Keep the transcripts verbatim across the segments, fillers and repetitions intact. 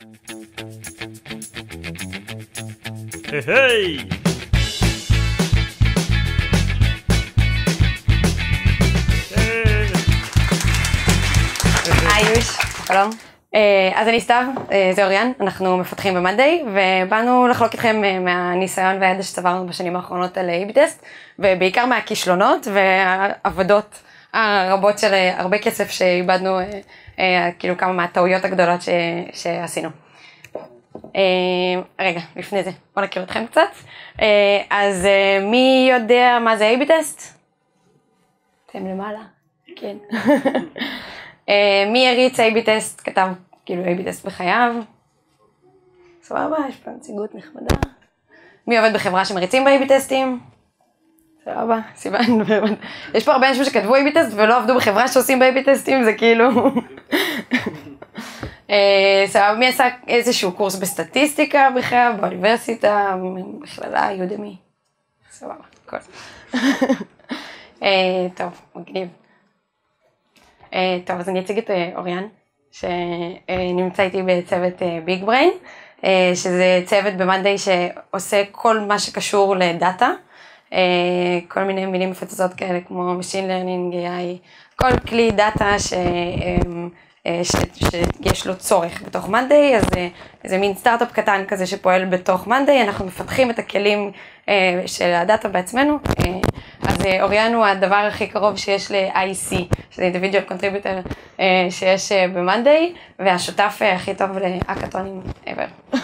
היי! היי יוש, שלום. אז אני סתיו, זה אוריאן, אנחנו מפתחים במאנדיי, ובאנו לחלוק איתכם מהניסיון והידע שצברנו בשנים האחרונות על איי בי טסט, ובעיקר מהכישלונות והעבודות הרבות של הרבה כסף שאיבדנו, כאילו כמה מהטעויות הגדולות שעשינו. רגע, לפני זה, בואו נכיר אתכם קצת. אז מי יודע מה זה איי בי טסט? אתם למעלה, כן. מי הריץ איי בי טסט, כתב כאילו איי בי טסט בחייו? סבבה, יש פה נציגות נחמדה. מי עובד בחברה שמריצים ב-איי בי טסטים? סבבה, סיוון. יש פה הרבה אנשים שכתבו איי בי טסט ולא עבדו בחברה שעושים ב-איי בי טסטים, זה כאילו... סבבה, מי עשה איזשהו קורס בסטטיסטיקה בחייו, באוניברסיטה, בכללה, יודמי. סבבה, הכל. טוב, מגניב. טוב, אז אני אציג את אוריאן, שנמצא איתי בצוות ביג בריין, שזה צוות במאנדיי שעושה כל מה שקשור לדאטה, כל מיני מילים מפוצצות כאלה כמו Machine Learning, איי איי, כל כלי דאטה ש... שיש לו צורך בתוך מאנדיי, אז זה מין סטארט-אפ קטן כזה שפועל בתוך מאנדיי, אנחנו מפתחים את הכלים של הדאטה בעצמנו, אז אוריאן הוא הדבר הכי קרוב שיש ל-איי סי, שזה individual contributor שיש במאנדיי, והשותף הכי טוב להאקתונים ever.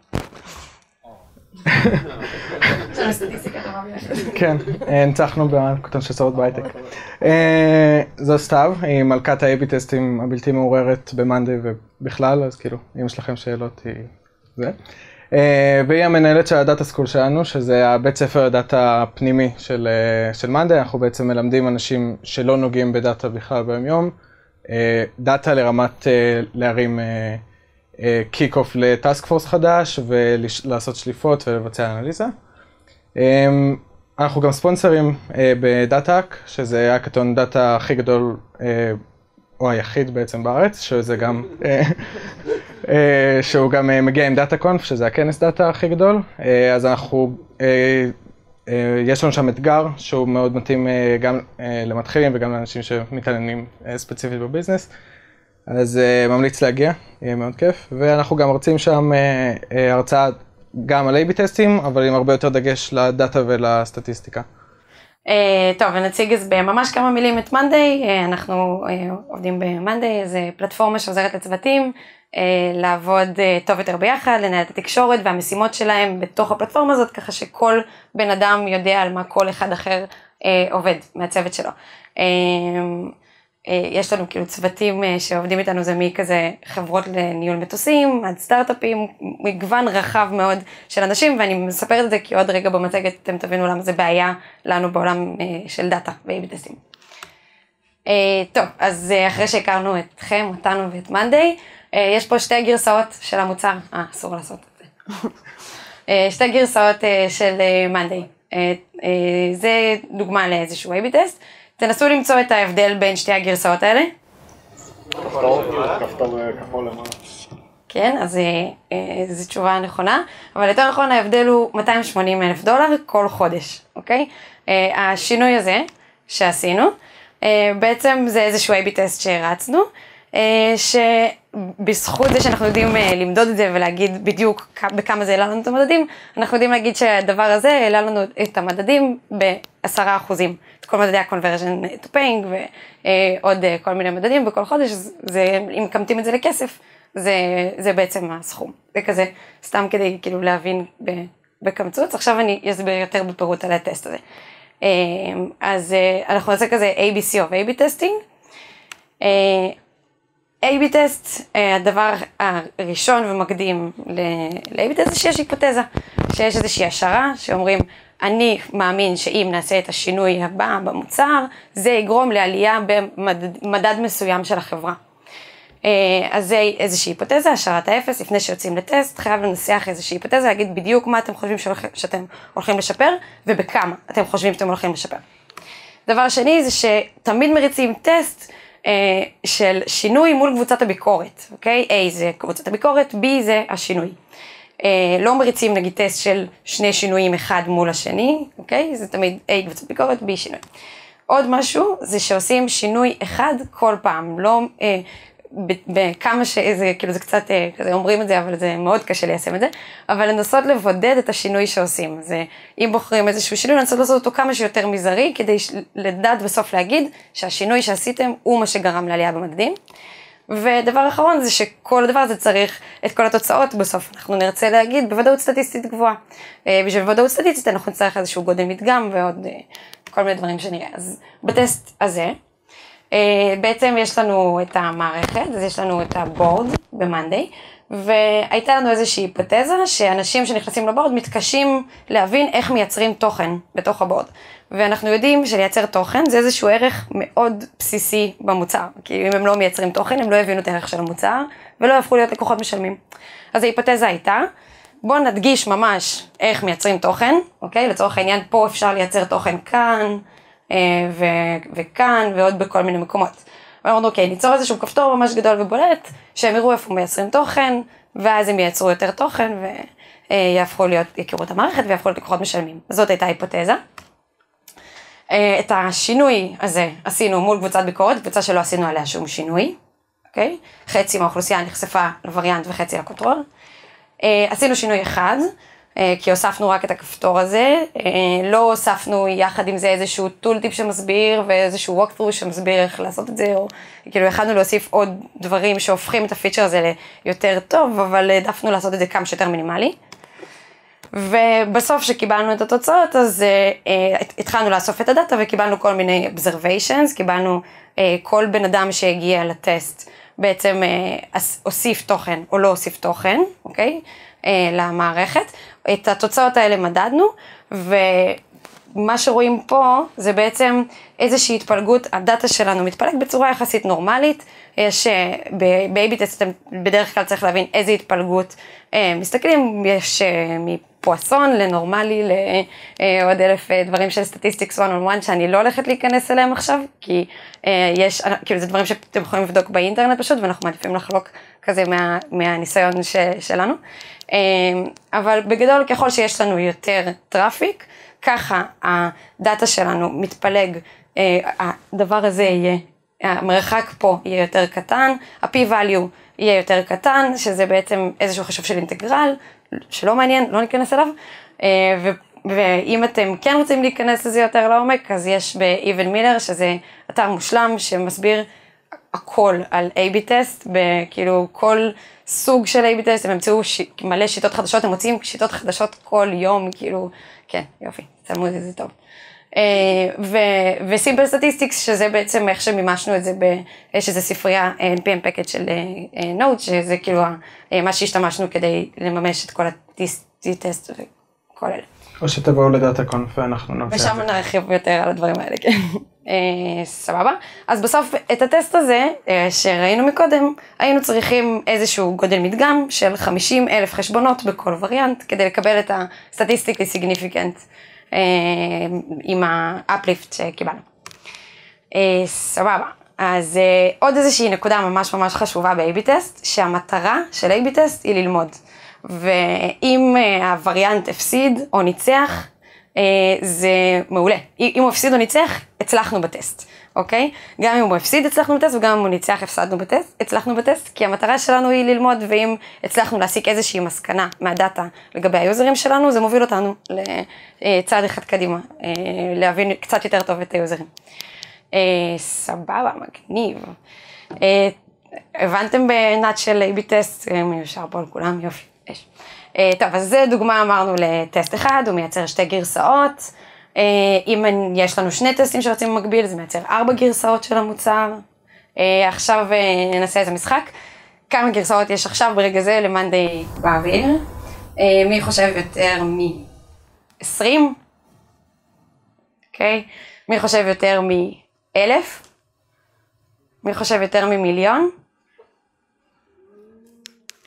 כן, ניצחנו בהאקתון של סעות בהייטק. זו סתיו, היא מלכת ה-איי בי טסטים הבלתי מעוררת במאנדיי ובכלל, אז כאילו, אם יש לכם שאלות, היא זה. והיא המנהלת של הדאטה סקול שלנו, שזה הבית ספר הדאטה הפנימי של מאנדיי. אנחנו בעצם מלמדים אנשים שלא נוגעים בדאטה בכלל ביום יום, דאטה לרמת להרים קיק-אוף לטאסק פורס חדש ולעשות שליפות ולבצע אנליזה. אנחנו גם ספונסרים בדאטה-האק, שזה האקתון דאטה הכי גדול, או היחיד בעצם בארץ, שזה גם, שהוא גם מגיע עם דאטה קונף, שזה הכנס דאטה הכי גדול. אז אנחנו, יש לנו שם אתגר שהוא מאוד מתאים גם למתחילים וגם לאנשים שמתעניינים ספציפית בביזנס. אז uh, ממליץ להגיע, יהיה מאוד כיף, ואנחנו גם רוצים שם uh, uh, הרצאה גם על איי בי טסטים, אבל עם הרבה יותר דגש לדאטה ולסטטיסטיקה. Uh, טוב, ונציג אז בממש כמה מילים את מאנדיי, uh, אנחנו uh, עובדים במאנדיי, זו פלטפורמה שעוזרת לצוותים, uh, לעבוד uh, טוב יותר ביחד, לנהל את התקשורת והמשימות שלהם בתוך הפלטפורמה הזאת, ככה שכל בן אדם יודע על מה כל אחד אחר uh, עובד מהצוות שלו. Uh, יש לנו כאילו צוותים שעובדים איתנו, זה מכזה חברות לניהול מטוסים, עד סטארט-אפים, מגוון רחב מאוד של אנשים, ואני מספרת את זה כי עוד רגע במצגת אתם תבינו למה זה בעיה לנו בעולם של דאטה ואיי בי טסטים. טוב, אז אחרי שהכרנו אתכם, אותנו ואת מאנדיי, יש פה שתי גרסאות של המוצר, אה, אסור לעשות את זה. שתי גרסאות של מאנדיי. זה דוגמה לאיזשהו איי בי טסט. תנסו למצוא את ההבדל בין שתי הגרסאות האלה. כפתור, כפתור כחול למעלה. כן, אז זו תשובה נכונה, אבל יותר נכון ההבדל הוא מאתיים ושמונים אלף דולר כל חודש, אוקיי? השינוי הזה שעשינו, בעצם זה איזשהו איי בי טסט שהרצנו, שבזכות זה שאנחנו יודעים למדוד את זה ולהגיד בדיוק בכמה זה העלה לנו את המדדים, אנחנו יודעים להגיד שהדבר הזה העלה לנו את המדדים בעשרה אחוזים. את כל מדדי ה-conversion to paying ועוד כל מיני מדדים בכל חודש, זה, אם מקמתים את זה לכסף, זה, זה בעצם הסכום. זה כזה סתם כדי כאילו להבין בקמצוץ. עכשיו אני אסביר יותר בפירוט על הטסט הזה. אז אנחנו נעשה כזה איי בי סי או איי בי טסטינג. איי בי טסט, הדבר הראשון ומקדים ל-איי בי טסט זה שיש היפותזה, שיש איזושהי השערה שאומרים, אני מאמין שאם נעשה את השינוי הבא במוצר, זה יגרום לעלייה במדד מסוים של החברה. אז זה איזושהי היפותזה, השערת האפס, לפני שיוצאים לטסט, חייב לנסח איזושהי היפותזה, להגיד בדיוק מה אתם חושבים שאתם הולכים לשפר, ובכמה אתם חושבים שאתם הולכים לשפר. דבר שני זה שתמיד מריצים טסט, של שינוי מול קבוצת הביקורת, אוקיי? A זה קבוצת הביקורת, B זה השינוי. לא מריצים נגיד טסט של שני שינויים אחד מול השני, אוקיי? זה תמיד A קבוצת ביקורת, B שינוי. עוד משהו זה שעושים שינוי אחד כל פעם, לא בכמה שזה, כאילו זה קצת, כזה אומרים את זה, אבל זה מאוד קשה ליישם את זה, אבל לנסות לבודד את השינוי שעושים. זה, אם בוחרים איזשהו שינוי, לנסות לעשות אותו כמה שיותר מזערי, כדי לדעת בסוף להגיד שהשינוי שעשיתם הוא מה שגרם לעלייה במדדים. ודבר אחרון זה שכל הדבר הזה צריך את כל התוצאות בסוף. אנחנו נרצה להגיד בוודאות סטטיסטית גבוהה. בשביל בוודאות סטטיסטית אנחנו נצטרך איזשהו גודל מדגם ועוד כל מיני דברים שנראה. אז בטסט הזה, בעצם יש לנו את המערכת, אז יש לנו את הבורד במאנדיי, והייתה לנו איזושהי היפותזה שאנשים שנכנסים לבורד מתקשים להבין איך מייצרים תוכן בתוך הבורד. ואנחנו יודעים שלייצר תוכן זה איזשהו ערך מאוד בסיסי במוצר, כי אם הם לא מייצרים תוכן הם לא הבינו את הערך של המוצר ולא יהפכו להיות לקוחות משלמים. אז ההיפותזה הייתה, בואו נדגיש ממש איך מייצרים תוכן, אוקיי? לצורך העניין פה אפשר לייצר תוכן כאן ו- וכאן ועוד בכל מיני מקומות. ואמרנו, אוקיי, ניצור איזשהו כפתור ממש גדול ובולט, שהם יראו איפה מייצרים תוכן, ואז הם ייצרו יותר תוכן ויהפכו להיות, יכירו את המערכת ויהפכו להיות לקוחות משלמים. זאת הייתה היפותזה. את השינוי הזה עשינו מול קבוצת ביקורת, קבוצה שלא עשינו עליה שום שינוי, אוקיי? חצי מהאוכלוסייה נחשפה לווריאנט וחצי לקונטרול. עשינו שינוי אחד, כי הוספנו רק את הכפתור הזה, לא הוספנו יחד עם זה איזשהו טול טיפ שמסביר ואיזשהו ווקטרו שמסביר איך לעשות את זה, או כאילו יכלנו להוסיף עוד דברים שהופכים את הפיצ'ר הזה ליותר טוב, אבל העדפנו לעשות את זה כמה שיותר מינימלי. ובסוף שקיבלנו את התוצאות, אז uh, התחלנו לאסוף את הדאטה וקיבלנו כל מיני observations, קיבלנו uh, כל בן אדם שהגיע לטסט, בעצם uh, הוסיף תוכן או לא הוסיף תוכן, אוקיי? Uh, למערכת. את התוצאות האלה מדדנו, ומה שרואים פה זה בעצם איזושהי התפלגות, הדאטה שלנו מתפלג בצורה יחסית נורמלית, יש, ב-A B טסט בדרך כלל צריך להבין איזה התפלגות מסתכלים, יש מפואסון לנורמלי, לעוד אלף דברים של statistics one on one שאני לא הולכת להיכנס אליהם עכשיו, כי יש, כאילו זה דברים שאתם יכולים לבדוק באינטרנט פשוט, ואנחנו מעדיפים לחלוק כזה מה, מהניסיון ש, שלנו. אבל בגדול ככל שיש לנו יותר טראפיק, ככה הדאטה שלנו מתפלג, הדבר הזה יהיה, המרחק פה יהיה יותר קטן, ה-p-value יהיה יותר קטן, שזה בעצם איזשהו חישוב של אינטגרל, שלא מעניין, לא ניכנס אליו, ואם אתם כן רוצים להיכנס לזה יותר לעומק, אז יש ב-Even Miller, שזה אתר מושלם שמסביר הכל על A B טסט, כאילו כל סוג של A B טסט, הם ימצאו ש... מלא שיטות חדשות, הם מוצאים שיטות חדשות כל יום, כאילו, כן, יופי, צלמו את זה, זה טוב. וסימפל סטטיסטיקס, שזה בעצם איך שמימשנו את זה, שזה ספרייה N P M package של נוד, שזה כאילו מה שהשתמשנו כדי לממש את כל ה-טסט וכל אלה. או שתבואו לדאטה קונף ואנחנו נעשה את זה. ושם נרחיב יותר על הדברים האלה, כן. סבבה. אז בסוף את הטסט הזה שראינו מקודם, היינו צריכים איזשהו גודל מדגם של חמישים אלף חשבונות בכל וריאנט, כדי לקבל את ה-statistically significant עם ה-uplift שקיבלנו. סבבה. אז עוד איזושהי נקודה ממש ממש חשובה ב-A B טסט, שהמטרה של A B טסט היא ללמוד. ואם הווריאנט הפסיד או ניצח, זה מעולה. אם הוא הפסיד או ניצח, הצלחנו בטסט, אוקיי? גם אם הוא הפסיד, הצלחנו בטסט, וגם אם הוא ניצח, הפסדנו בטסט, הצלחנו בטסט, כי המטרה שלנו היא ללמוד, ואם הצלחנו להסיק איזושהי מסקנה מהדאטה לגבי היוזרים שלנו, זה מוביל אותנו לצעד אחד קדימה, להבין קצת יותר טוב את היוזרים. סבבה, מגניב. הבנתם בענת של A B טסט, מיושר פה על כולם, יופי, יש. טוב, אז זה דוגמה אמרנו לטסט אחד, הוא מייצר שתי גרסאות. אם יש לנו שני טסטים שרוצים במקביל, זה מייצר ארבע גרסאות של המוצר. עכשיו נעשה איזה משחק. כמה גרסאות יש עכשיו ברגע זה למאנדיי באוויר? מי חושב יותר מ-עשרים? אוקיי. מי חושב יותר מ-אלף? מי חושב יותר ממיליון?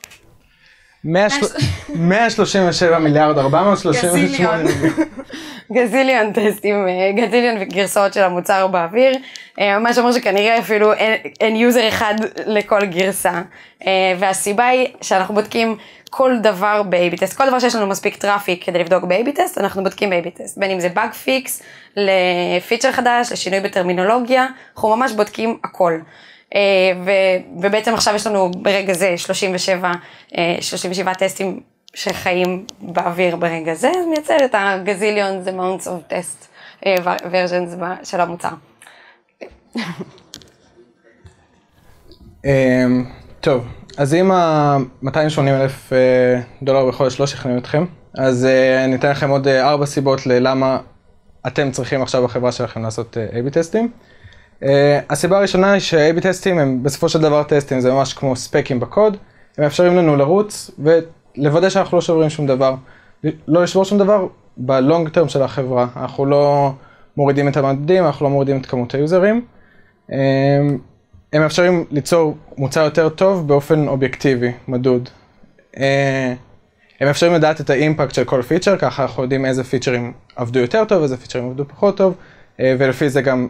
מאה שלושים ושבע מיליארד, ארבע מאות שלושים ושמונה. גזיליון טסטים, גזיליון גרסאות של המוצר באוויר, ממש אומר שכנראה אפילו אין יוזר אחד לכל גרסה, והסיבה היא שאנחנו בודקים כל דבר ב-A B טסט, כל דבר שיש לנו מספיק טראפיק כדי לבדוק ב-A B טסט, אנחנו בודקים ב-A B טסט, בין אם זה באג פיקס, לפיצ'ר חדש, לשינוי בטרמינולוגיה, אנחנו ממש בודקים הכל. ובעצם עכשיו יש לנו ברגע זה שלושים ושבעה טסטים שחיים באוויר ברגע זה, אז מייצר את הגזיליון, זה mounts of test versions של המוצר. טוב, אז אם ה-מאתיים ושמונים אלף דולר בחודש לא שכנעו אתכם, אז אני אתן לכם עוד ארבע סיבות ללמה אתם צריכים עכשיו בחברה שלכם לעשות A B טסטים. הסיבה הראשונה היא ש-A B טסטים הם בסופו של דבר טסטים, זה ממש כמו ספקים בקוד, הם מאפשרים לנו לרוץ ולוודא שאנחנו לא שוברים שום דבר. לא לשבור שום דבר בלונג טרם של החברה, אנחנו לא מורידים את המדדים, אנחנו לא מורידים את כמות היוזרים. הם מאפשרים ליצור מוצר יותר טוב באופן אובייקטיבי, מדוד. הם מאפשרים לדעת את האימפקט של כל פיצ'ר, ככה אנחנו יודעים איזה פיצ'רים עבדו יותר טוב, איזה פיצ'רים עבדו פחות טוב, ולפי זה גם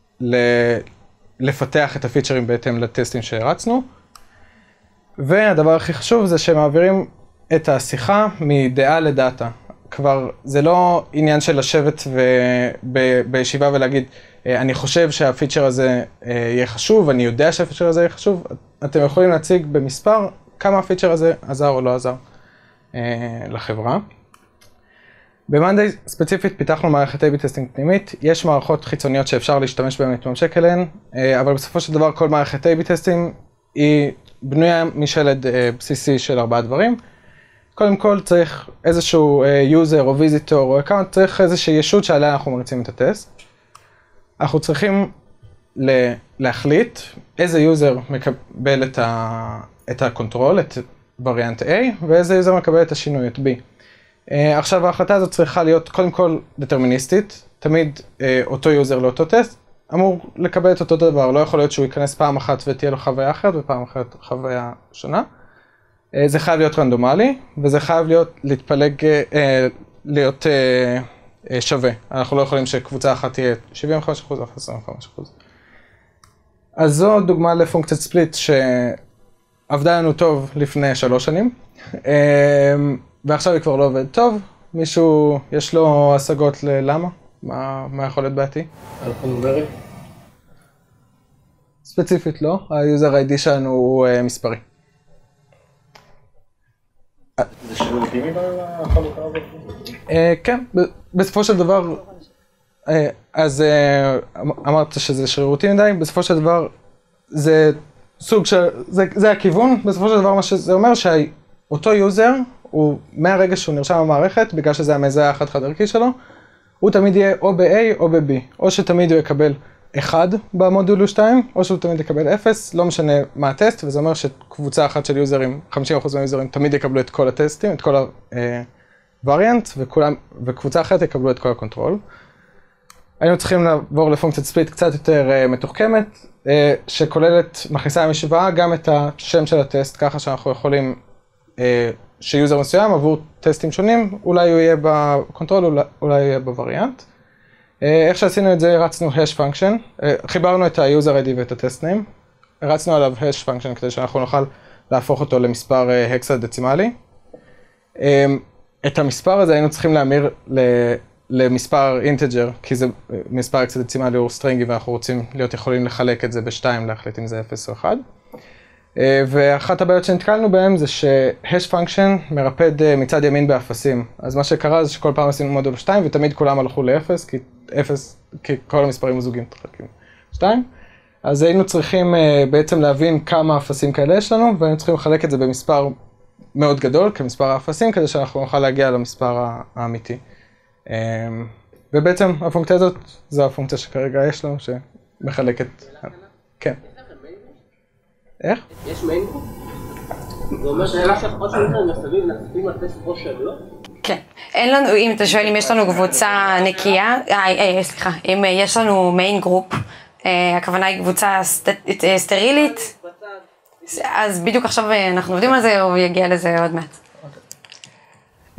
לפתח את הפיצ'רים בהתאם לטסטים שהרצנו. והדבר הכי חשוב זה שהם מעבירים את השיחה מדעה לדאטה. כבר זה לא עניין של לשבת בישיבה ולהגיד, אני חושב שהפיצ'ר הזה יהיה חשוב, אני יודע שהפיצ'ר הזה יהיה חשוב. אתם יכולים להציג במספר כמה הפיצ'ר הזה עזר או לא עזר לחברה. במאנדיי ספציפית פיתחנו מערכת A B טסטינג פנימית, יש מערכות חיצוניות שאפשר להשתמש בהן להתממשק אליהן, אבל בסופו של דבר כל מערכת A B טסטינג היא בנויה משלד בסיסי של ארבעה דברים. קודם כל צריך איזשהו יוזר או ויזיטור או אקאונט, צריך איזושהי ישות שעליה אנחנו מריצים את הטסט. אנחנו צריכים להחליט איזה יוזר מקבל את, ה, את הקונטרול, את וריאנט A, ואיזה יוזר מקבל את השינוי, את B. Uh, עכשיו ההחלטה הזאת צריכה להיות קודם כל דטרמיניסטית, תמיד uh, אותו יוזר לאותו טסט אמור לקבל את אותו דבר, לא יכול להיות שהוא ייכנס פעם אחת ותהיה לו חוויה אחרת ופעם אחרת חוויה שונה. Uh, זה חייב להיות רנדומלי, וזה חייב להיות להתפלג, uh, להיות uh, uh, שווה. אנחנו לא יכולים שקבוצה אחת תהיה שבעים וחמישה אחוז או עשרים וחמישה אחוז. אז זו דוגמה לפונקציית ספליט שעבדה לנו טוב לפני שלוש שנים. Uh, ועכשיו היא כבר לא עובד טוב. מישהו, יש לו השגות ללמה? מה, מה יכול להיות בעתי? אלפנומרי? ספציפית לא, היוזר איי די שלנו הוא uh, מספרי. זה שרירותי מדי לחלוקה הזאת? Uh, כן, בסופו של דבר, uh, אז uh, אמרת שזה שרירותי מדי, בסופו של דבר זה סוג של, זה, זה הכיוון, בסופו של דבר מה שזה אומר שאותו יוזר, הוא מהרגע שהוא נרשם במערכת, בגלל שזה המזהה החד-חד ערכי שלו, הוא תמיד יהיה או ב-A או ב-B, או שתמיד הוא יקבל אחד במודול שתיים, או שהוא תמיד יקבל אפס, לא משנה מה הטסט, וזה אומר שקבוצה אחת של יוזרים, חמישים אחוז מהיוזרים תמיד יקבלו את כל הטסטים, את כל הווריאנט, וכולם, וקבוצה אחת יקבלו את כל הקונטרול. היינו צריכים לעבור לפונקציית ספליט קצת יותר מתוחכמת, שכוללת, מכניסה למשוואה גם את השם של הטסט, ככה שאנחנו יכולים שיוזר מסוים עבור טסטים שונים, אולי הוא יהיה בקונטרול, אולי, אולי יהיה בווריאנט. איך שעשינו את זה, הרצנו hash function, חיברנו את ה-user איי די ואת ה-test name, הרצנו עליו hash function כדי שאנחנו נוכל להפוך אותו למספר הקסדצימלי. את המספר הזה היינו צריכים להמיר למספר אינטג'ר, כי זה מספר הקסדצימלי הוא סטרינגי ואנחנו רוצים להיות יכולים לחלק את זה בשתיים, להחליט אם זה אפס או אחד. ואחת הבעיות שנתקלנו בהם זה ש-hash function מרפד מצד ימין באפסים. אז מה שקרה זה שכל פעם עשינו מודול שתיים ותמיד כולם הלכו לאפס, כי אפס, כי כל המספרים הזוגים מתחלקים שתיים. אז היינו צריכים בעצם להבין כמה אפסים כאלה יש לנו, והיינו צריכים לחלק את זה במספר מאוד גדול, כמספר האפסים, כדי שאנחנו נוכל להגיע למספר האמיתי. ובעצם הפונקציה הזאת, זו הפונקציה שכרגע יש לנו, שמחלקת... כן. איך? יש מיין גרופ? זה אומר שאלה שהפחות שלנו נחשבים נחשבים על טסט ראש שלו? כן. אין לנו, אם אתה שואל אם יש לנו קבוצה נקייה, אה, סליחה, אם יש לנו מיין גרופ, הכוונה היא קבוצה סטרילית, אז בדיוק עכשיו אנחנו עובדים על זה, או יגיע לזה עוד מעט.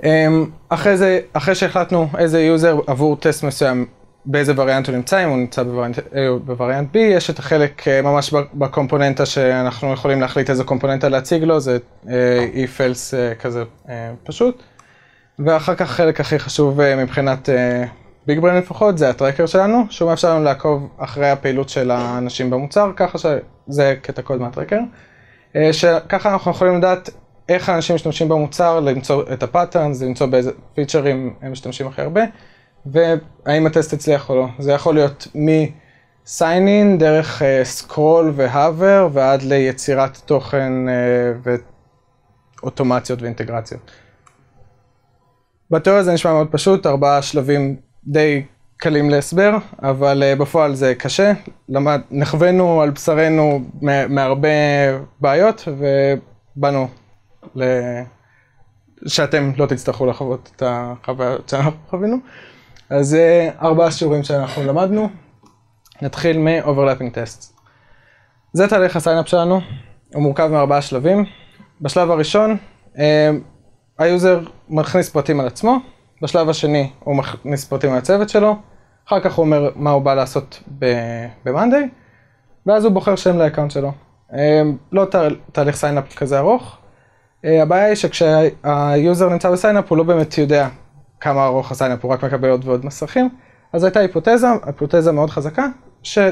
אחרי זה, אחרי שהחלטנו איזה יוזר עבור טסט מסוים, באיזה וריאנט הוא נמצא, אם הוא נמצא בווריאנט A או בווריאנט B, יש את החלק ממש בקומפוננטה שאנחנו יכולים להחליט איזה קומפוננטה להציג לו, זה if else כזה פשוט. ואחר כך החלק הכי חשוב מבחינת ביג ברן לפחות, זה הטרקר שלנו, שהוא מאפשר לנו לעקוב אחרי הפעילות של האנשים במוצר, ככה שזה קטע קוד מהטרקר. שככה אנחנו יכולים לדעת איך האנשים משתמשים במוצר, למצוא את הפאטרנס, למצוא באיזה פיצ'רים הם משתמשים הכי הרבה, והאם הטסט הצליח או לא. זה יכול להיות מ-sign in, דרך סקרול והאבר, ועד ליצירת תוכן ואוטומציות ואינטגרציות. בתיאוריה זה נשמע מאוד פשוט, ארבעה שלבים די קלים להסבר, אבל בפועל זה קשה. למד, נחווינו על בשרנו מהרבה בעיות, ובאנו ל... שאתם לא תצטרכו לחוות את החוויות שאנחנו חווינו. אז זה ארבעה שיעורים שאנחנו למדנו. נתחיל מ-overlapping tests. זה תהליך הסיינאפ שלנו, הוא מורכב מארבעה שלבים. בשלב הראשון, היוזר מכניס פרטים על עצמו, בשלב השני הוא מכניס פרטים על הצוות שלו, אחר כך הוא אומר מה הוא בא לעשות ב-Monday, ואז הוא בוחר שם לאקאונט שלו. לא תהליך סיינאפ כזה ארוך. הבעיה היא שכשהיוזר נמצא בסיינאפ הוא לא באמת יודע כמה ארוך הסיינאפ, הוא רק מקבל עוד ועוד מסכים. אז הייתה היפותזה, היפותזה מאוד חזקה, שאם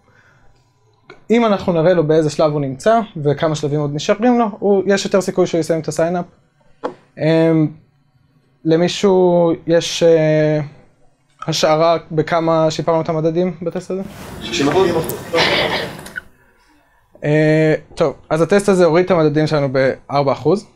אנחנו נראה לו באיזה שלב הוא נמצא וכמה שלבים עוד נשארים לו, יש יותר סיכוי שהוא יסיים את הסיינאפ. למישהו יש השערה בכמה שיפרנו את המדדים בטסט הזה? שישים אחוז. טוב, אז הטסט הזה הוריד את המדדים שלנו ב-ארבעה אחוז.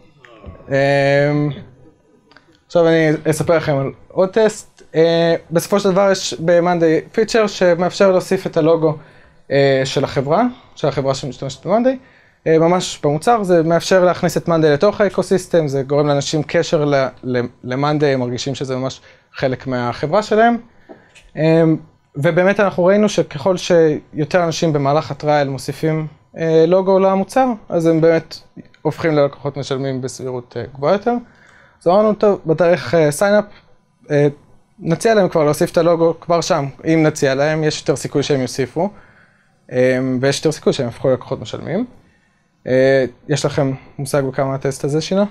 עכשיו אני אספר לכם על עוד טסט. בסופו של דבר יש ב-Monday פיצ'ר שמאפשר להוסיף את הלוגו של החברה, של החברה שמשתמשת ב-Monday. ממש במוצר, זה מאפשר להכניס את Monday לתוך האקוסיסטם, זה גורם לאנשים קשר ל-Monday, הם מרגישים שזה ממש חלק מהחברה שלהם. ובאמת אנחנו ראינו שככל שיותר אנשים במהלך הטרייל מוסיפים לוגו למוצר, אז הם באמת הופכים ללקוחות משלמים בסבירות גבוהה יותר. אז אמרנו, טוב, בתאריך סיינאפ, נציע להם כבר להוסיף את הלוגו כבר שם. אם נציע להם, יש יותר סיכוי שהם יוסיפו, ויש יותר סיכוי שהם יפכו ללקוחות משלמים. יש לכם מושג בכמה הטסט הזה שינה?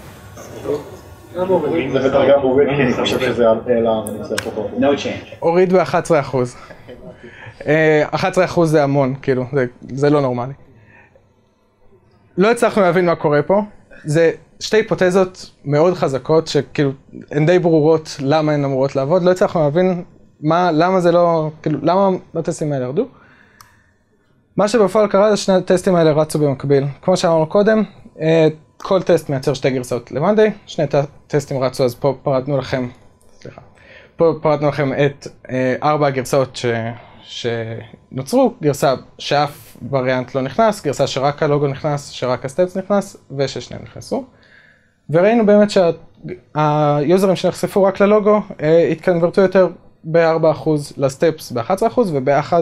אם זה בטח גם הוריד, כי אני חושב שזה העלה, אני אצטרך פה. No change. הוריד ב-אחד עשר אחוז. אחד עשר אחוז זה המון, כאילו, זה לא נורמלי. לא הצלחנו להבין מה קורה פה. זה שתי היפותזות מאוד חזקות, שכאילו, הן די ברורות למה הן אמורות לעבוד. לא הצלחנו להבין מה, למה זה לא, כאילו, למה הטסטים האלה ירדו. מה שבפועל קרה זה שני הטסטים האלה רצו במקביל. כמו שאמרנו קודם, כל טסט מייצר שתי גרסאות ל-Monday, שני טסטים רצו, אז פה פרטנו לכם, סליחה, פה פרטנו לכם את ארבע הגרסאות ש... שנוצרו, גרסה שאף וריאנט לא נכנס, גרסה שרק הלוגו נכנס, שרק הסטפס נכנס, וששניהם נכנסו. וראינו באמת שהיוזרים שנחשפו רק ללוגו, התקנברטו יותר ב-ארבעה אחוז לסטפס ב-אחד עשר אחוז, ובאחד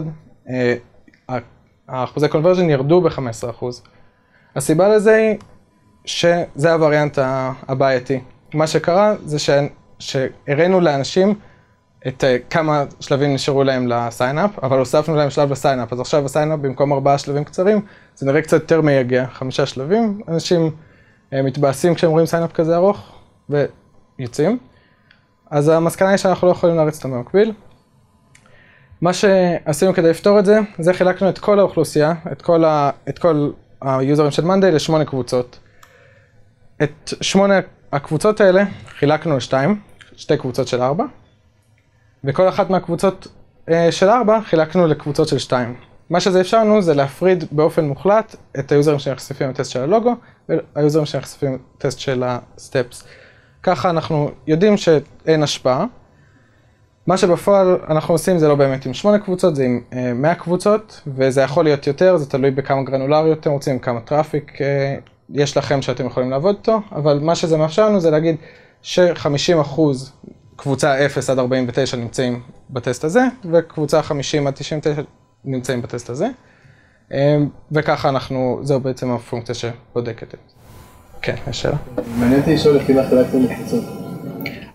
האחוזי קונברז'ן ירדו ב-חמישה עשר אחוז. הסיבה לזה היא שזה הווריאנט הבעייתי. מה שקרה זה שהראינו לאנשים את כמה שלבים נשארו להם לסיינאפ, אבל הוספנו להם שלב לסיינאפ. אז עכשיו הסיינאפ במקום ארבעה שלבים קצרים, זה נראה קצת יותר מייגע, חמישה שלבים. אנשים מתבאסים כשהם רואים סיינאפ כזה ארוך ויוצאים. אז המסקנה היא שאנחנו לא יכולים להריץ אותם במקביל. מה שעשינו כדי לפתור את זה, זה חילקנו את כל האוכלוסייה, את כל, ה, את כל היוזרים של Monday לשמונה קבוצות. את שמונה הקבוצות האלה חילקנו לשתיים, שתי קבוצות של ארבע, וכל אחת מהקבוצות של ארבע חילקנו לקבוצות של שתיים. מה שזה אפשרנו זה להפריד באופן מוחלט את היוזרים שנחשפים לטסט של הלוגו, והיוזרים שנחשפים לטסט של הסטפס. ככה אנחנו יודעים שאין השפעה. מה שבפועל אנחנו עושים זה לא באמת עם שמונה קבוצות, זה עם מאה קבוצות, וזה יכול להיות יותר, זה תלוי בכמה גרנולריות אתם רוצים, כמה טראפיק יש לכם שאתם יכולים לעבוד איתו, אבל מה שזה מאפשר לנו זה להגיד ש-חמישים אחוז קבוצה אפס עד ארבעים ותשע נמצאים בטסט הזה, וקבוצה חמישים עד תשעים ותשע נמצאים בטסט הזה, וככה אנחנו, זהו בעצם הפונקציה שבודקת את זה. כן, יש שאלה? מעניין אותי לשאול לפי מה חילקתם לקבוצות.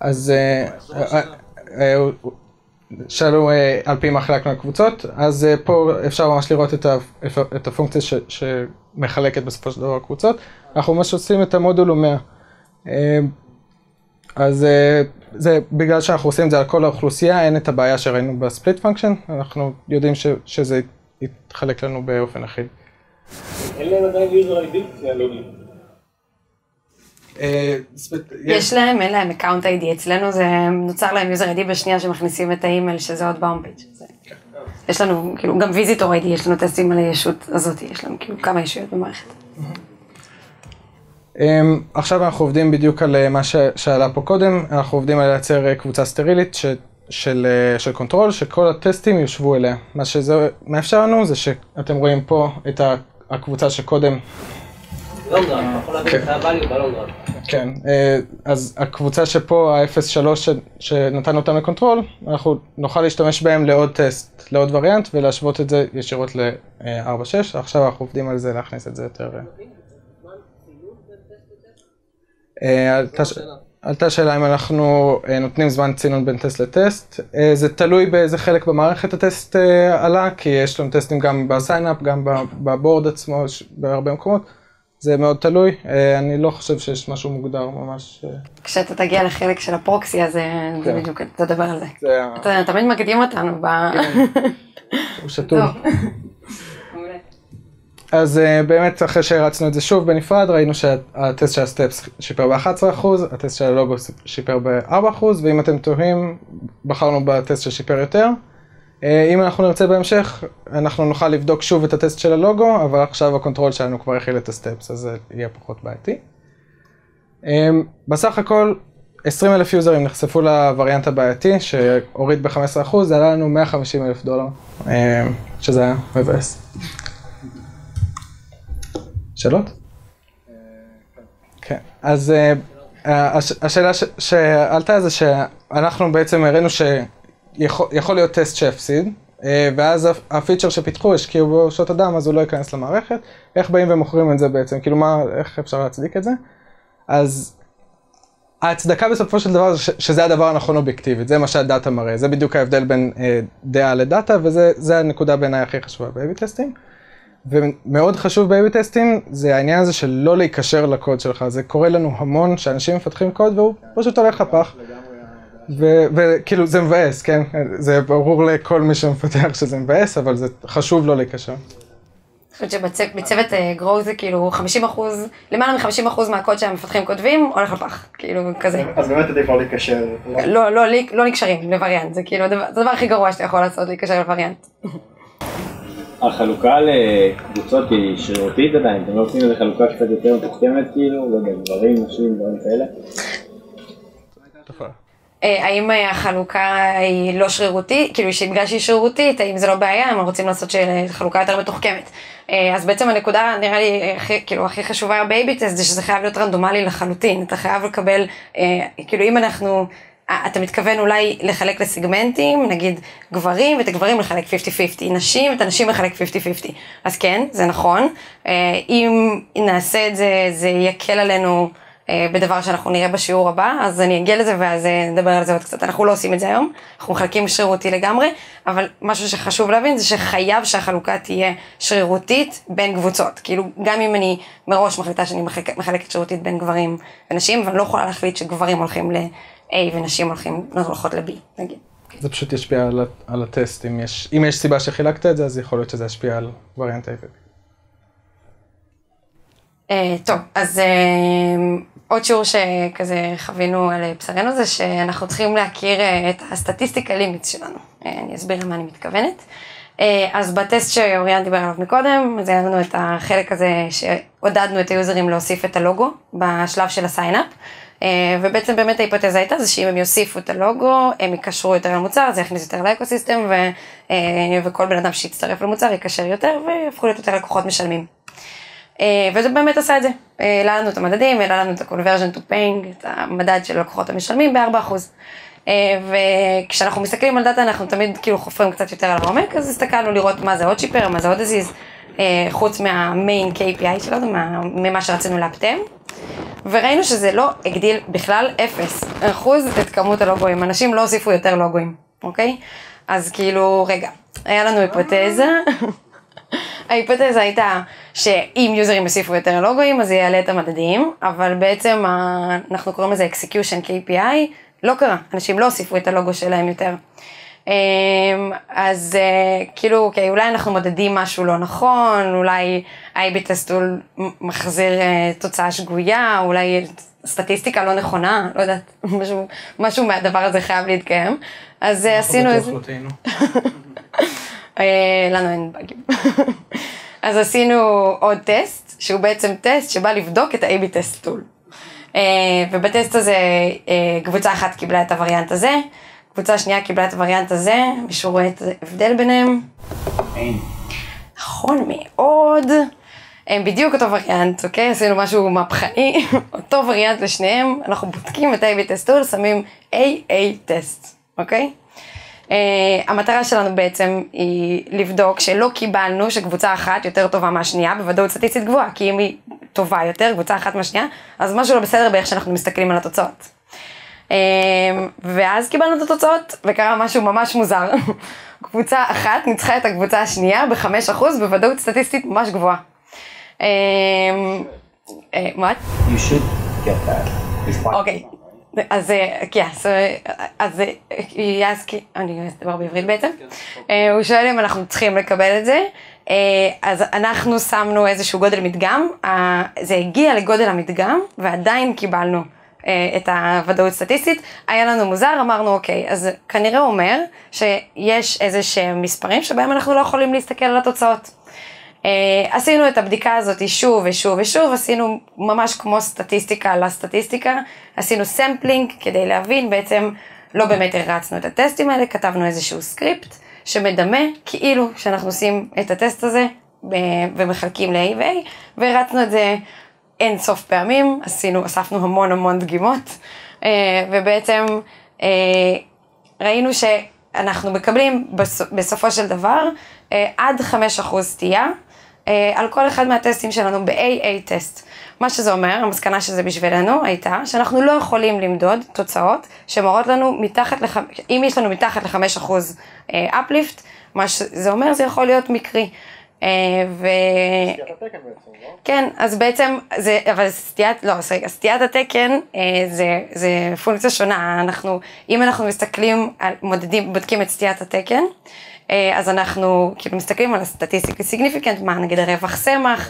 אז שאלו על פי מה חילקנו לקבוצות, אז פה אפשר ממש לראות את הפונקציה שמחלקת בסופו של דבר הקבוצות. אנחנו ממש עושים את המודול הוא מאה. אז זה בגלל שאנחנו עושים את זה על כל האוכלוסייה, אין את הבעיה שראינו בספליט פונקשן, אנחנו יודעים שזה יתחלק לנו באופן אחיד. אין להם עדיין יוזר איי די? זה לא לי. יש להם, אין להם אקאונט איי די, אצלנו זה נוצר להם יוזר איי די בשנייה שמכניסים את האימייל שזה עוד באום פייג'. יש לנו, כאילו, גם ויזיטור איי די, יש לנו טסטים על הישות הזאת, יש לנו כאילו כמה ישויות במערכת. עכשיו אנחנו עובדים בדיוק על מה שעלה פה קודם, אנחנו עובדים על לייצר קבוצה סטרילית של קונטרול, שכל הטסטים יושבו אליה. מה שזה מאפשר לנו זה שאתם רואים פה את הקבוצה שקודם. לונגרן, יכול להביא את הvalue בלונגרן. כן, אז הקבוצה שפה, ה-אפס שלוש שנתנו אותם לקונטרול, אנחנו נוכל להשתמש בהם לעוד טסט, לעוד וריאנט, ולהשוות את זה ישירות ל-ארבע שש. עכשיו אנחנו עובדים על זה, להכניס את זה יותר. עלתה שאלה אם אנחנו נותנים זמן צינון בין טסט לטסט. זה תלוי באיזה חלק במערכת הטסט עלה, כי יש לנו טסטים גם בסיינאפ, גם בבורד עצמו, בהרבה מקומות. זה מאוד תלוי, אני לא חושב שיש משהו מוגדר ממש. כשאתה תגיע לחלק של הפרוקסי, אז זה בדיוק, אתה תדבר על זה. אתה תמיד מקדים אותנו ב... הוא שטוב. אז באמת אחרי שהרצנו את זה שוב בנפרד, ראינו שהטסט של הסטפס שיפר ב-אחד עשר אחוז, הטסט של הלוגו שיפר ב-ארבע אחוז, ואם אתם תוהים, בחרנו בטסט ששיפר יותר. אם אנחנו נרצה בהמשך, אנחנו נוכל לבדוק שוב את הטסט של הלוגו, אבל עכשיו הקונטרול שלנו כבר הכיל את הסטפס, אז זה יהיה פחות בעייתי. בסך הכל, עשרים אלף יוזרים נחשפו לווריאנט הבעייתי, שהוריד ב-חמישה עשר אחוז, זה עלה לנו מאה וחמישים אלף דולר, שזה היה מבאס. שאלות? כן. אז השאלה שעלתה זה שאנחנו בעצם הראינו שיכול להיות טסט שהפסיד, ואז הפיצ'ר שפיתחו השקיעו בו שעות אדם, אז הוא לא ייכנס למערכת. איך באים ומוכרים את זה בעצם? כאילו מה, איך אפשר להצדיק את זה? אז ההצדקה בסופו של דבר שזה הדבר הנכון אובייקטיבית, זה מה שהדאטה מראה, זה בדיוק ההבדל בין דעה לדאטה, וזה הנקודה בעיניי הכי חשובה ב-איי בי טסטים. ומאוד חשוב ב-איי בי טסטים, זה העניין הזה של לא להיקשר לקוד שלך. זה קורה לנו המון שאנשים מפתחים קוד והוא פשוט הולך לפח. וכאילו זה מבאס, כן? זה ברור לכל מי שמפתח שזה מבאס, אבל זה חשוב לא להיקשר. אני חושבת שבצוות גרו זה כאילו חמישים אחוז, למעלה מ-חמישים אחוז מהקוד שהמפתחים כותבים, הולך לפח, כאילו כזה. אז באמת עדיף לא להיקשר. לא, לא נקשרים לווריאנט, זה כאילו הדבר הכי גרוע שאתה יכול לעשות, להיקשר לווריאנט. החלוקה לקבוצות היא שרירותית עדיין, אתם לא עושים איזה חלוקה קצת יותר מתוחכמת כאילו, לא יודע, דברים, נשים, דברים כאלה? האם החלוקה היא לא שרירותית, כאילו שבגלל שהיא שרירותית, האם זה לא בעיה, הם רוצים לעשות חלוקה יותר מתוחכמת. אז בעצם הנקודה נראה לי כאילו הכי חשובה ב-איי בי טסט זה שזה חייב להיות רנדומלי לחלוטין, אתה חייב לקבל, כאילו אם אנחנו, אתה מתכוון אולי לחלק לסגמנטים, נגיד גברים, ואת הגברים לחלק חמישים חמישים, נשים, ואת הנשים לחלק חמישים חמישים. אז כן, זה נכון. אם נעשה את זה, זה יקל עלינו בדבר שאנחנו נראה בשיעור הבא, אז אני אגיע לזה ואז נדבר על זה עוד קצת. אנחנו לא עושים את זה היום, אנחנו מחלקים שרירותי לגמרי, אבל משהו שחשוב להבין זה שחייב שהחלוקה תהיה שרירותית בין קבוצות. כאילו, גם אם אני מראש מחליטה שאני מחלקת שרירותית בין גברים ונשים, אבל אני לא יכולה להחליט שגברים הולכים ל-A ונשים הולכים, הולכות ל-B, נגיד. זה פשוט ישפיע על, על הטסט. אם יש, אם יש סיבה שחילקת את זה, אז יכול להיות שזה ישפיע על וריאנט A ו-B. טוב, אז עוד שיעור שכזה חווינו על בשרנו זה שאנחנו צריכים להכיר את הסטטיסטיקל לימיטס שלנו. אני אסביר למה אני מתכוונת. אז בטסט שאוריאן דיבר עליו מקודם, אז היה לנו את החלק הזה שעודדנו את היוזרים להוסיף את הלוגו בשלב של הסיינאפ. ובעצם באמת ההיפותזה הייתה זה שאם הם יוסיפו את הלוגו, הם יקשרו יותר למוצר, זה יכניס יותר לאקוסיסטם, וכל בן אדם שיצטרף למוצר יקשר יותר, ויפכו להיות יותר לקוחות משלמים. וזה באמת עשה את זה. העלה לנו את המדדים, העלה לנו את ה-conversion to paying, את המדד של לקוחות המשלמים ב-ארבעה אחוז. וכשאנחנו מסתכלים על דאטה, אנחנו תמיד כאילו חופרים קצת יותר על העומק, אז הסתכלנו לראות מה זה עוד שיפר, מה זה עוד הזיז, חוץ מה-main K P I שלנו, ממה שרצינו לאפטם. וראינו שזה לא הגדיל בכלל אפס אחוז את כמות הלוגויים, אנשים לא הוסיפו יותר לוגויים, אוקיי? אז כאילו, רגע, היה לנו היפותזה, ההיפותזה הייתה שאם יוזרים יוסיפו יותר לוגויים, אז זה יעלה את המדדים, אבל בעצם אנחנו קוראים לזה execution K P I, לא קרה, אנשים לא הוסיפו את הלוגו שלהם יותר. אז כאילו, אוקיי, אולי אנחנו מודדים משהו לא נכון, אולי ה-A B Test Tool מחזיר תוצאה שגויה, אולי סטטיסטיקה לא נכונה, לא יודעת, משהו, משהו מהדבר הזה חייב להתקיים. אז עשינו איזה... לנו אין בגים. אז עשינו עוד טסט, שהוא בעצם טסט שבא לבדוק את ה-A B Test Tool. ובטסט הזה קבוצה אחת קיבלה את הווריאנט הזה, קבוצה שנייה קיבלה את הווריאנט הזה, מישהו רואה את ההבדל ביניהם? אין. נכון מאוד. הם בדיוק אותו וריאנט, אוקיי? עשינו משהו מהפכני, אותו וריאנט לשניהם, אנחנו בודקים את ה-A B Test Tool, שמים A A Test, אוקיי? Uh, המטרה שלנו בעצם היא לבדוק שלא קיבלנו שקבוצה אחת יותר טובה מהשנייה, בוודאות סטטיסטית גבוהה, כי אם היא טובה יותר, קבוצה אחת מהשנייה, אז משהו לא בסדר באיך שאנחנו מסתכלים על התוצאות. Uh, ואז קיבלנו את התוצאות, וקרה משהו ממש מוזר. קבוצה אחת ניצחה את הקבוצה השנייה ב-חמישה אחוז, בוודאות סטטיסטית ממש גבוהה. Uh, uh, what? You should get that. אוקיי. אז כן, אז יאסקי, אני אדבר בעברית בעצם, הוא שואל אם אנחנו צריכים לקבל את זה, אז אנחנו שמנו איזשהו גודל מדגם, זה הגיע לגודל המדגם ועדיין קיבלנו את הוודאות סטטיסטית, היה לנו מוזר, אמרנו אוקיי, אז כנראה אומר שיש איזה שהם מספרים שבהם אנחנו לא יכולים להסתכל על התוצאות. Uh, עשינו את הבדיקה הזאת שוב ושוב ושוב, עשינו ממש כמו סטטיסטיקה לסטטיסטיקה, עשינו סמפלינג כדי להבין, בעצם לא באמת הרצנו את הטסטים האלה, כתבנו איזשהו סקריפט שמדמה כאילו שאנחנו עושים את הטסט הזה ומחלקים ל-A ו-A, והרצנו את זה אין סוף פעמים, עשינו, אספנו המון המון דגימות, uh, ובעצם uh, ראינו שאנחנו מקבלים בסופו של דבר uh, עד חמישה אחוז סטייה, על כל אחד מהטסטים שלנו ב-A A טסט. מה שזה אומר, המסקנה שזה בשבילנו הייתה שאנחנו לא יכולים למדוד תוצאות שמראות לנו מתחת לח... אם יש לנו מתחת ל-חמישה אחוז אפליפט, מה שזה אומר זה יכול להיות מקרי. ו... סטיית התקן בעצם, לא? כן, אז בעצם, זה, אבל סטיית, לא, סטיית התקן זה, זה פונקציה שונה. אנחנו, אם אנחנו מסתכלים על מודדים, בודקים את סטיית התקן, אז אנחנו כאילו מסתכלים על הסטטיסטיקה סיגניפיקנט, מה נגיד הרווח סמך,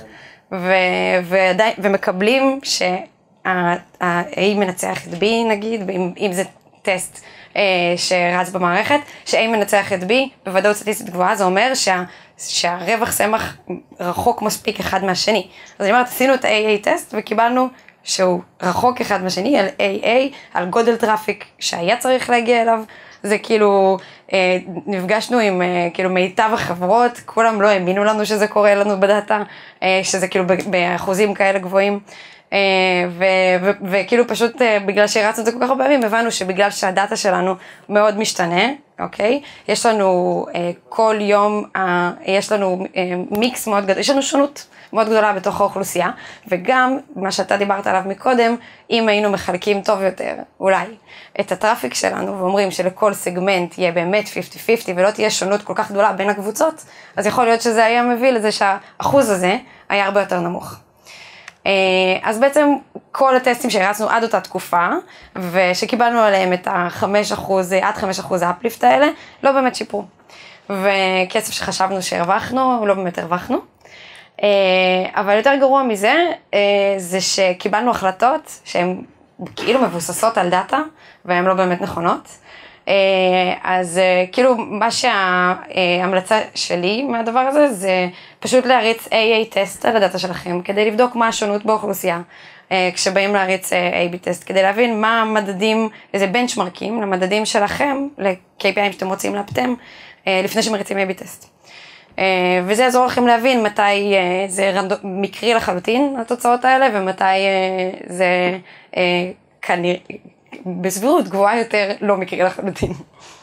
ומקבלים שה-A מנצח את B נגיד, אם זה טסט שרץ במערכת, ש-A מנצח את B, בוודאות סטטיסטית גבוהה, זה אומר שה, שהרווח סמך רחוק מספיק אחד מהשני. אז אני אומרת, עשינו את ה-A A טסט וקיבלנו שהוא רחוק אחד מהשני על A A, על גודל טראפיק שהיה צריך להגיע אליו, זה כאילו, אה, נפגשנו עם אה, כאילו מיטב החברות, כולם לא האמינו לנו שזה קורה לנו בדאטה, אה, שזה כאילו באחוזים כאלה גבוהים, אה, ו, ו, וכאילו פשוט אה, בגלל שהרצנו את זה כל כך הרבה פעמים, הבנו שבגלל שהדאטה שלנו מאוד משתנה, אוקיי? יש לנו אה, כל יום, אה, יש לנו אה, מיקס מאוד גדול, יש לנו שונות מאוד גדולה בתוך האוכלוסייה, וגם מה שאתה דיברת עליו מקודם, אם היינו מחלקים טוב יותר, אולי, את הטראפיק שלנו, ואומרים שלכל סגמנט יהיה באמת חמישים חמישים, ולא תהיה שונות כל כך גדולה בין הקבוצות, אז יכול להיות שזה היה מביא לזה שהאחוז הזה היה הרבה יותר נמוך. אז בעצם כל הטסטים שהרצנו עד אותה תקופה, ושקיבלנו עליהם את ה-חמישה אחוז, עד חמישה אחוז האפליפט האלה, לא באמת שיפרו. וכסף שחשבנו שהרווחנו, לא באמת הרווחנו. אבל יותר גרוע מזה, זה שקיבלנו החלטות שהן כאילו מבוססות על דאטה, והן לא באמת נכונות. אז כאילו מה שההמלצה שלי מהדבר הזה, זה פשוט להריץ A A טסט על הדאטה שלכם, כדי לבדוק מה השונות באוכלוסייה, כשבאים להריץ A B טסט, כדי להבין מה המדדים, איזה בנצ'מרקים למדדים שלכם, ל-K P I שאתם רוצים לאפטם, לפני שמריצים A B טסט. וזה יעזור לכם להבין מתי זה מקרי לחלוטין, התוצאות האלה, ומתי זה כנראה, בסבירות גבוהה יותר, לא מקרי לחלוטין.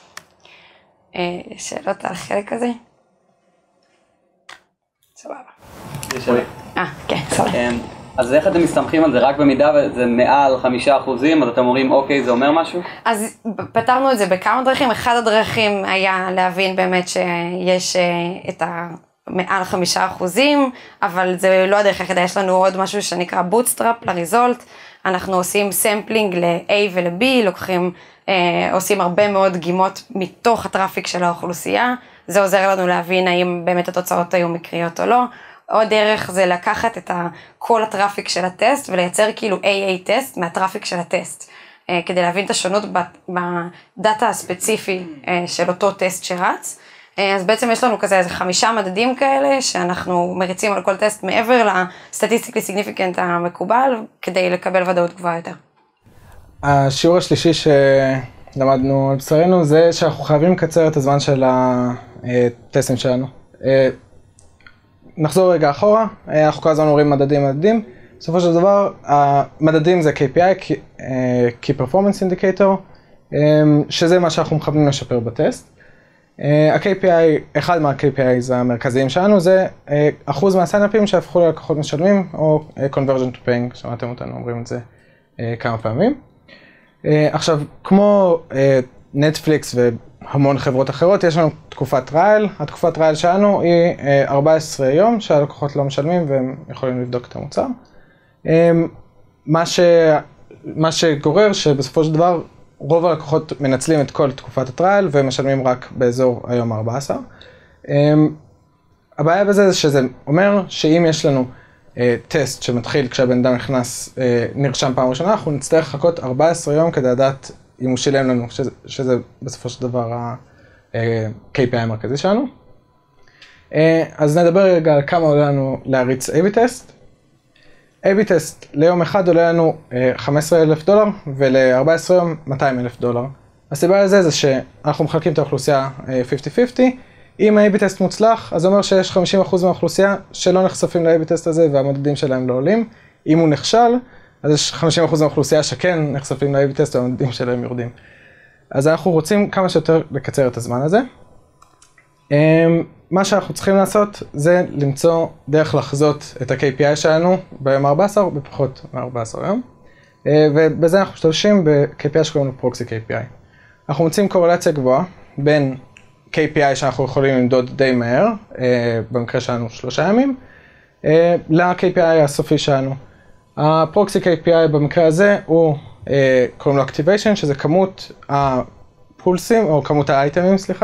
שאלות על החלק הזה? סבבה. יש שאלה. אה, כן, סבבה. אז איך אתם מסתמכים על זה? רק במידה וזה מעל חמישה אחוזים, אז אתם אומרים, אוקיי, זה אומר משהו? אז פתרנו את זה בכמה דרכים. אחד הדרכים היה להבין באמת שיש את המעל חמישה אחוזים, אבל זה לא הדרך היחידה, יש לנו עוד משהו שנקרא bootstrap לריזולט. אנחנו עושים סמפלינג ל-A ול-B, לוקחים, עושים הרבה מאוד דגימות מתוך הטראפיק של האוכלוסייה. זה עוזר לנו להבין האם באמת התוצאות היו מקריות או לא. עוד דרך זה לקחת את כל הטראפיק של הטסט ולייצר כאילו איי איי טסט מהטראפיק של הטסט, כדי להבין את השונות בדאטה הספציפי של אותו טסט שרץ. אז בעצם יש לנו כזה איזה חמישה מדדים כאלה שאנחנו מריצים על כל טסט מעבר ל-statistically significant המקובל, כדי לקבל ודאות גבוהה יותר. השיעור השלישי שלמדנו על בשרנו זה שאנחנו חייבים לקצר את הזמן של הטסטים שלנו. נחזור רגע אחורה, אנחנו כל הזמן אומרים מדדים מדדים, בסופו של דבר המדדים זה קיי פי איי, Key Performance Indicator, שזה מה שאנחנו מכוונים לשפר בטסט. ה-קיי פי איי, אחד מה-קיי פי איי המרכזיים שלנו, זה אחוז מהסיינאפים שהפכו ללקוחות משלמים, או conversion to paying, שמעתם אותנו אומרים את זה כמה פעמים. עכשיו, כמו נטפליקס והמון חברות אחרות, יש לנו תקופת טרייל. התקופת טרייל שלנו היא ארבעה עשר יום שהלקוחות לא משלמים והם יכולים לבדוק את המוצר. מה, ש... מה שגורר שבסופו של דבר רוב הלקוחות מנצלים את כל תקופת הטרייל ומשלמים רק באזור היום ארבע עשרה. הבעיה בזה זה שזה אומר שאם יש לנו טסט שמתחיל כשהבן אדם נכנס, נרשם פעם ראשונה, אנחנו נצטרך לחכות ארבעה עשר יום כדי לדעת אם הוא שילם לנו, שזה, שזה בסופו של דבר ה-קיי פי איי המרכזי שלנו. אז נדבר רגע על כמה עולה לנו להריץ איי בי טסט. איי בי טסט ליום אחד עולה לנו חמישה עשר אלף דולר, ול-ארבעה עשר יום מאתיים אלף דולר. הסיבה לזה זה שאנחנו מחלקים את האוכלוסייה חמישים חמישים. אם ה-איי בי טסט מוצלח, אז זה אומר שיש חמישים אחוז מהאוכלוסייה שלא נחשפים ל-איי בי טסט הזה והמדדים שלהם לא עולים. אם הוא נכשל, אז יש חמישים אחוז מהאוכלוסייה שכן נחשפים ל-איי בי טסט והמדדים שלהם יורדים. אז אנחנו רוצים כמה שיותר לקצר את הזמן הזה. מה שאנחנו צריכים לעשות זה למצוא דרך לחזות את ה-קיי פי איי שלנו ביום ארבע עשר, בפחות מ-ארבע עשר יום. ובזה אנחנו משתמשים ב-קיי פי איי שקוראים לו פרוקסי קיי פי איי. אנחנו מוצאים קורלציה גבוהה בין קיי פי איי שאנחנו יכולים למדוד די מהר, במקרה שלנו שלושה ימים, ל-קיי פי איי הסופי שלנו. הפרוקסי קיי פי איי במקרה הזה הוא קוראים לו Activation, שזה כמות הפולסים, או כמות האייטמים, סליחה,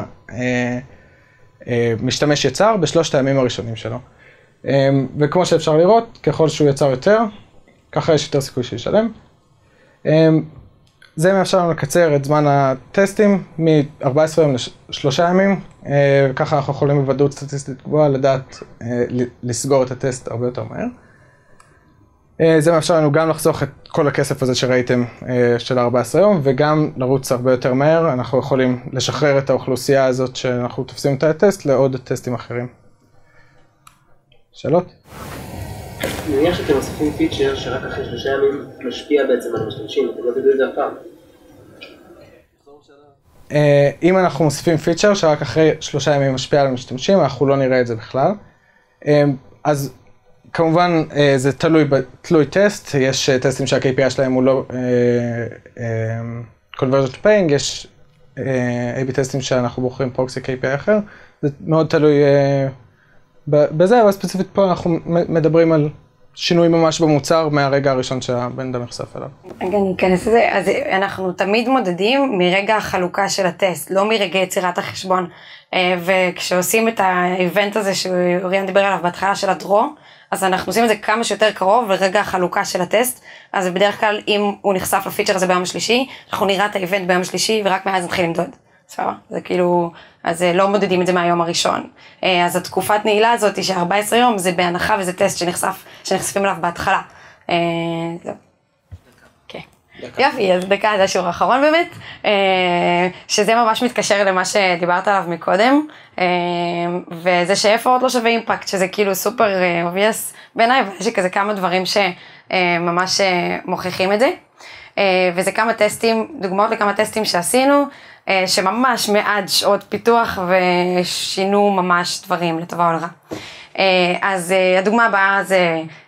שהמשתמש יצר בשלושת הימים הראשונים שלו. וכמו שאפשר לראות, ככל שהוא יצר יותר, ככה יש יותר סיכוי שישלם. זה מאפשר לנו לקצר את זמן הטסטים מ-ארבעה עשר יום לשלושה ימים, וככה אנחנו יכולים בוודאות סטטיסטית גבוהה לדעת לסגור את הטסט הרבה יותר מהר. זה מאפשר לנו גם לחסוך את כל הכסף הזה שראיתם של ארבעה עשר יום, וגם לרוץ הרבה יותר מהר. אנחנו יכולים לשחרר את האוכלוסייה הזאת שאנחנו תופסים את הטסט לעוד טסטים אחרים. שאלות? נניח שאתם מוסיפים פיצ'ר שרק אחרי שלושה ימים משפיע בעצם על המשתמשים, אתם לא תדעו את זה אף פעם. אם אנחנו מוסיפים פיצ'ר שרק אחרי שלושה ימים משפיע על המשתמשים, אנחנו לא נראה את זה בכלל. אז כמובן זה תלוי, תלוי טסט, יש טסטים שה-קיי פי איי שלהם הוא לא conversion to paying, יש איי בי טסטים שאנחנו בוחרים פרוקסי קיי פי איי אחר, זה מאוד תלוי בזה, אבל ספציפית פה אנחנו מדברים על שינוי ממש במוצר מהרגע הראשון שהבן אדם נחשף אליו. אני אכנס לזה, אז אנחנו תמיד מודדים מרגע החלוקה של הטסט, לא מרגע יצירת החשבון, וכשעושים את האיבנט הזה שאוריאן דיבר עליו בהתחלה של הדרו, אז אנחנו עושים את זה כמה שיותר קרוב לרגע החלוקה של הטסט, אז בדרך כלל אם הוא נחשף לפיצ'ר הזה ביום השלישי, אנחנו נראה את האיבנט ביום השלישי ורק מאז נתחיל למדוד. סבבה? זה כאילו, אז לא מודדים את זה מהיום הראשון. אז התקופת נעילה הזאת של ארבעה עשר יום זה בהנחה וזה טסט שנחשף, שנחשפים אליו בהתחלה. זהו. יופי, אז דקה, זה השיעור האחרון באמת, שזה ממש מתקשר למה שדיברת עליו מקודם, וזה שאפורט לא שווה אימפקט, שזה כאילו סופר obvious בעיניי, אבל יש לי כזה כמה דברים שממש מוכיחים את זה, וזה כמה טסטים, דוגמאות לכמה טסטים שעשינו, שממש מעט שעות פיתוח ושינו ממש דברים לטובה או לרע. אז הדוגמה הבאה זה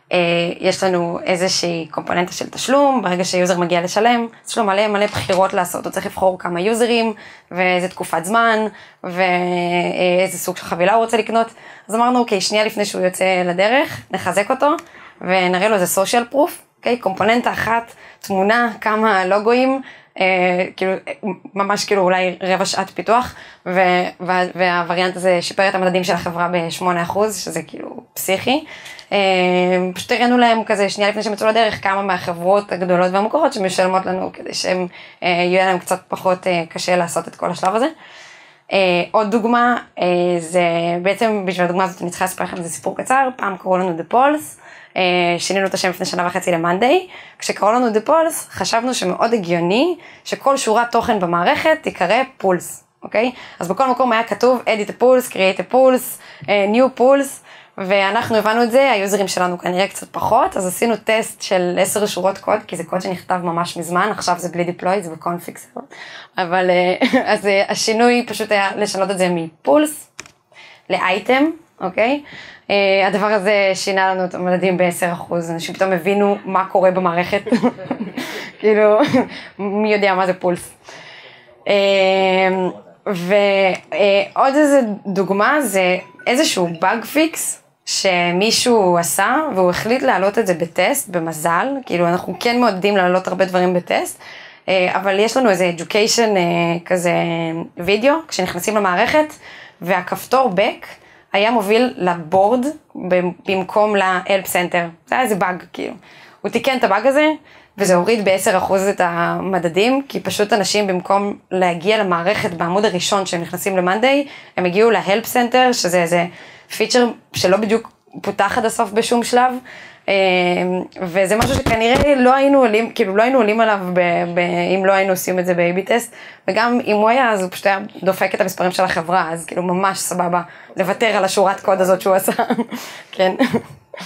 יש לנו איזושהי קומפוננטה של תשלום, ברגע שיוזר מגיע לשלם, יש לו מלא מלא בחירות לעשות, הוא צריך לבחור כמה יוזרים, ואיזה תקופת זמן, ואיזה סוג של חבילה הוא רוצה לקנות. אז אמרנו, אוקיי, שנייה לפני שהוא יוצא לדרך, נחזק אותו, ונראה לו איזה social proof, אוקיי, קומפוננטה אחת, תמונה, כמה לוגויים, כאילו, ממש כאילו אולי רבע שעת פיתוח, והווריאנט הזה שיפר את המדדים של החברה ב-שמונה אחוז, שזה כאילו פסיכי. פשוט הראינו להם כזה שנייה לפני שהם יצאו לדרך, כמה מהחברות הגדולות והמוכרות שמשלמות לנו, כדי שהם יהיה להם קצת פחות קשה לעשות את כל השלב הזה. עוד דוגמה, זה בעצם בשביל הדוגמה הזאת אני צריכה לספר לכם איזה סיפור קצר, פעם קראו לנו The Pulse, שינינו את השם לפני שנה וחצי למאנדיי, כשקראו לנו The Pulse חשבנו שמאוד הגיוני שכל שורת תוכן במערכת תיקרא פולס, אוקיי? אז בכל מקום היה כתוב edit a pulse, create a pulse, new pulse, ואנחנו הבנו את זה, היוזרים שלנו כנראה קצת פחות, אז עשינו טסט של עשר שורות קוד, כי זה קוד שנכתב ממש מזמן, עכשיו זה בלי דיפלוי, זה בקונפיקס, אבל אז השינוי פשוט היה לשנות את זה מפולס לאייטם, אוקיי? הדבר הזה שינה לנו את המדדים ב-עשרה אחוז, אנשים פתאום הבינו מה קורה במערכת, כאילו, מי יודע מה זה פולס. ועוד איזה דוגמה זה איזשהו באג פיקס שמישהו עשה, והוא החליט להעלות את זה בטסט, במזל, כאילו אנחנו כן מעודדים להעלות הרבה דברים בטסט, אבל יש לנו איזה education כזה וידאו, כשנכנסים למערכת, והכפתור back היה מוביל לבורד במקום ל-help center, זה היה איזה באג כאילו, הוא תיקן את הבאג הזה, וזה הוריד ב-עשרה אחוז את המדדים, כי פשוט אנשים במקום להגיע למערכת בעמוד הראשון שהם נכנסים למאנדיי, הם הגיעו ל-help center, שזה איזה פיצ'ר שלא בדיוק פותח עד הסוף בשום שלב, וזה משהו שכנראה לא היינו עולים, כאילו לא היינו עולים עליו ב, ב, אם לא היינו עושים את זה ב-איי בי טסט, וגם אם הוא היה, אז הוא פשוט היה דופק את המספרים של החברה, אז כאילו ממש סבבה לוותר על השורת קוד הזאת שהוא עשה, כן.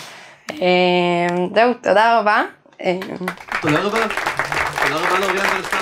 זהו, תודה רבה. תודה רבה. תודה רבה לאוריאן ולסטאב.